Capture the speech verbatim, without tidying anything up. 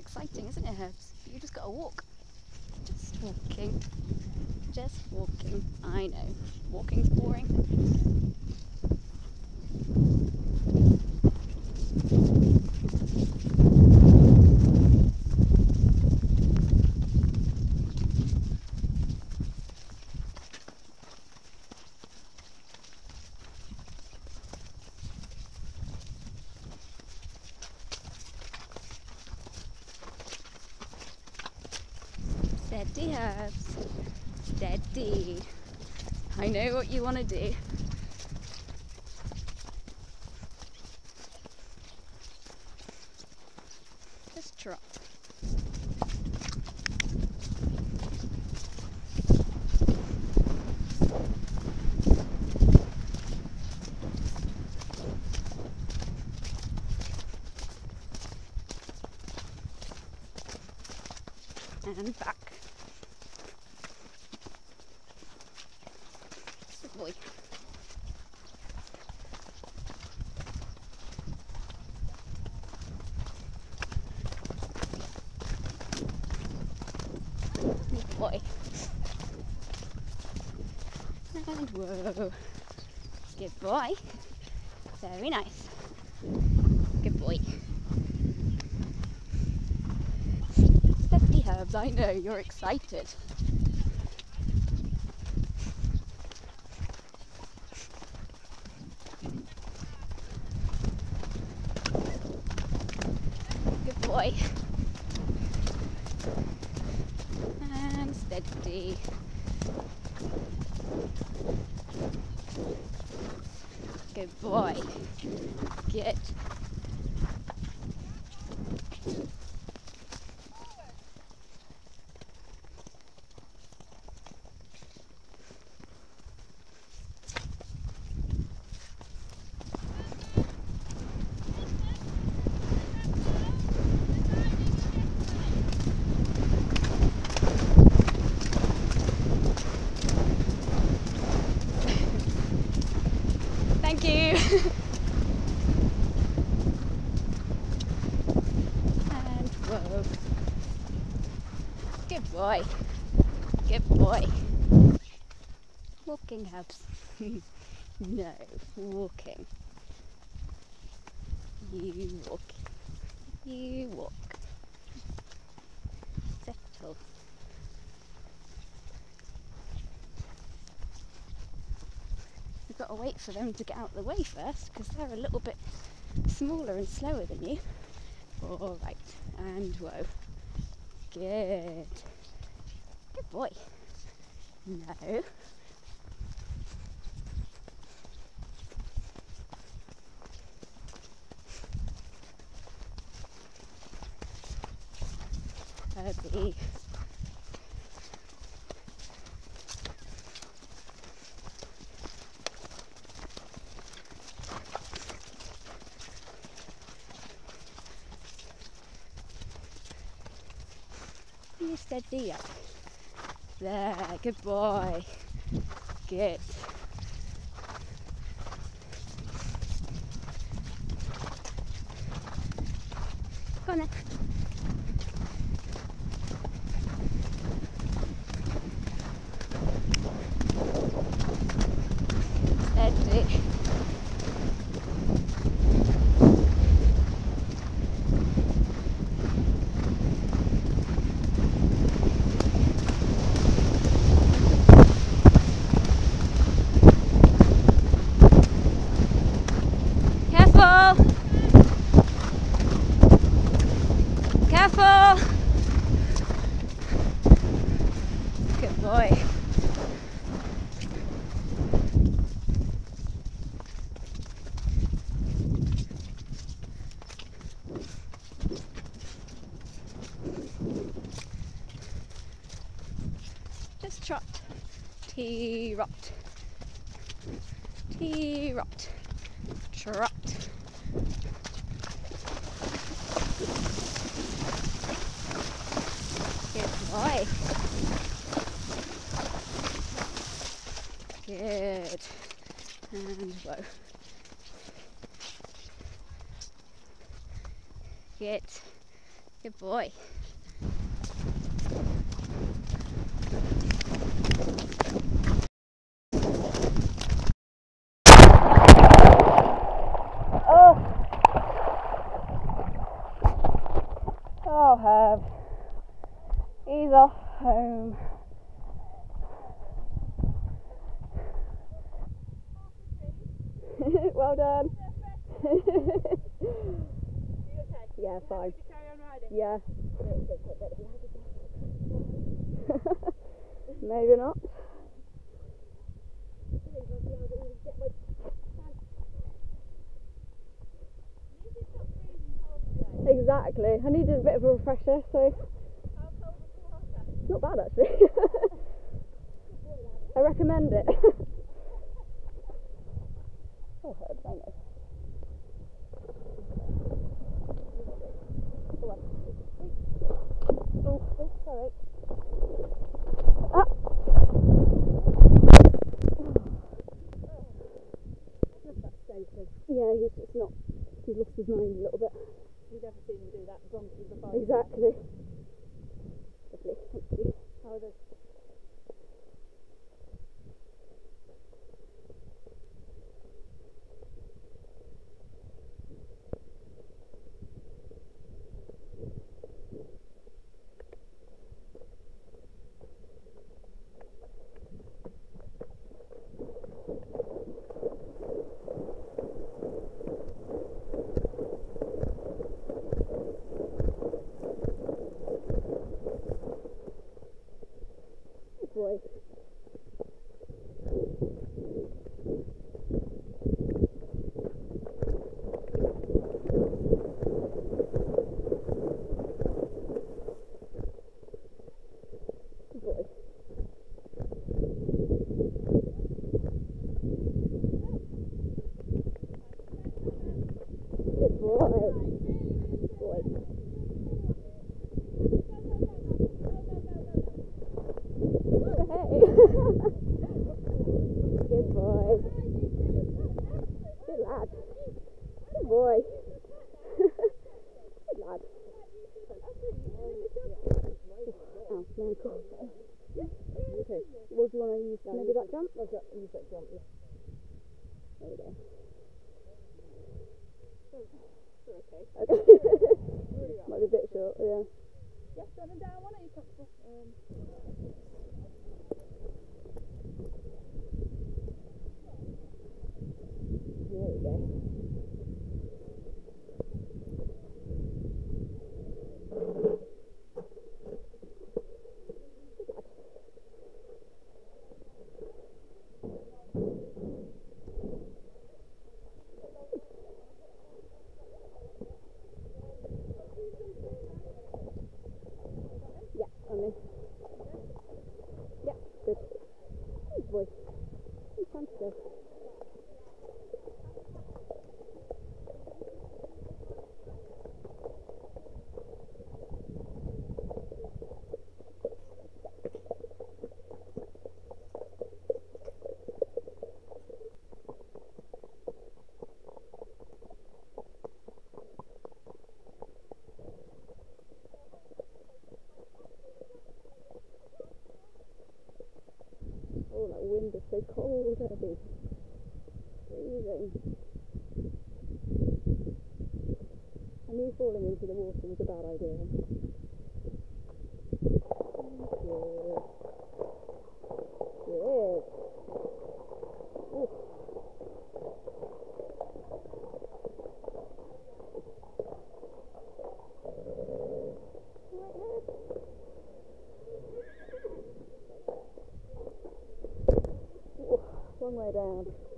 exciting, isn't it, Herbs? You just gotta walk. Just walking. Just walking. I know. Walking's boring. Steady, Herbs. Steady. I know what you want to do. Just trot. And back. Good boy. Good boy. And whoa. Good boy. Very nice. Good boy. Steady, Herbs, I know, you're excited. Good boy. And steady. Good boy. Good. Thank you. And whoa. Good boy. Good boy. Walking, Herbs. No, walking. You walk. You walk. Settle. You've got to wait for them to get out of the way first because they're a little bit smaller and slower than you. All right, and whoa. Good. Good boy. No. Herbie. You steady up. There, good boy. Good. Go on then. Steady. Careful! Careful! Good boy. Just trot. T-rot. T-rot. Trot. Good boy. Good. And whoa. Good. Good boy. Oh, oh, Herb. He's off home. Well done. Yeah, fine. Yeah. Maybe not. Exactly. I needed a bit of a refresher, so not bad actually. I recommend it. Oh, Herb, I know. Oh, oh, sorry. Ah. Yeah, he's just not, he's lost his mind a little bit. You've never seen him do that grumpy before. Exactly. Lovely, thank you. How are those? Good boy. Good boy. Good boy. Good boy. Hey. Good boy. Good lad. Good boy. Good lad. Oh, very cool. Okay. What do you want to use? Maybe that jump? I've got use that jump, yeah. There we go. Okay. Okay. Might be a bit short, yeah. Yeah, turn them down, one of you comfortable. Um, there we go. Yeah, on me. Yeah, good. Good boy. Good time to go. Oh, that wind is so cold, Herbie. Freezing. I knew falling into the water was a bad idea. Good. Good. Ooh. Ooh, long way down.